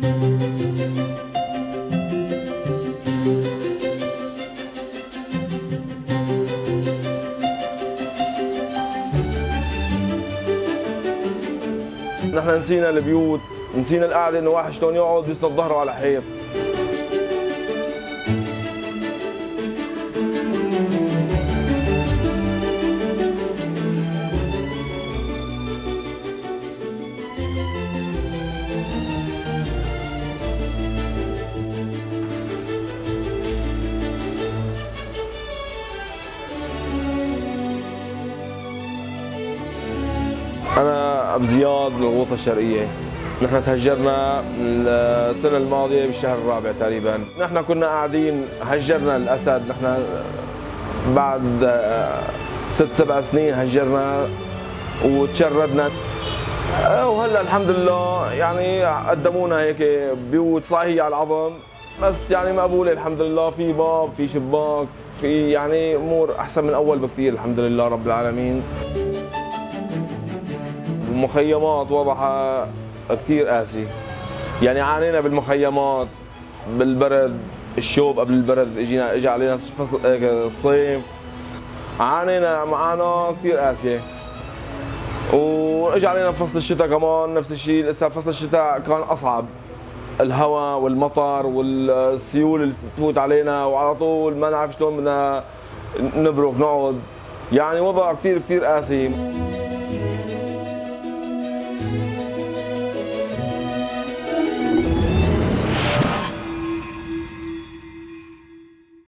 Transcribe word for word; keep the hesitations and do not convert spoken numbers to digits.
نحن نسينا البيوت، نسينا القعده، انه واحد شلون يقعد بيسند ظهره على حيط. أنا أبو زياد من الغوطة الشرقية. نحن تهجرنا السنة الماضية بالشهر الرابع تقريبا. نحن كنا قاعدين هجرنا الأسد، نحن بعد ست سبع سنين هجرنا وتشردنا، وهلا الحمد لله يعني قدمونا هيك بيوت صحيح على العظم، بس يعني مقبولة الحمد لله، في باب، في شباك، في يعني أمور أحسن من أول بكثير الحمد لله رب العالمين. المخيمات وضعها كثير قاسي، يعني عانينا بالمخيمات بالبرد، الشوب قبل البرد اجينا اجى علينا فصل الصيف، عانينا معاناه كثير قاسيه، واجى علينا فصل الشتاء كمان نفس الشيء. لسه فصل الشتاء كان اصعب، الهواء والمطر والسيول اللي تفوت علينا، وعلى طول ما نعرف شلون بدنا نبرك نقعد، يعني وضع كثير كثير قاسي.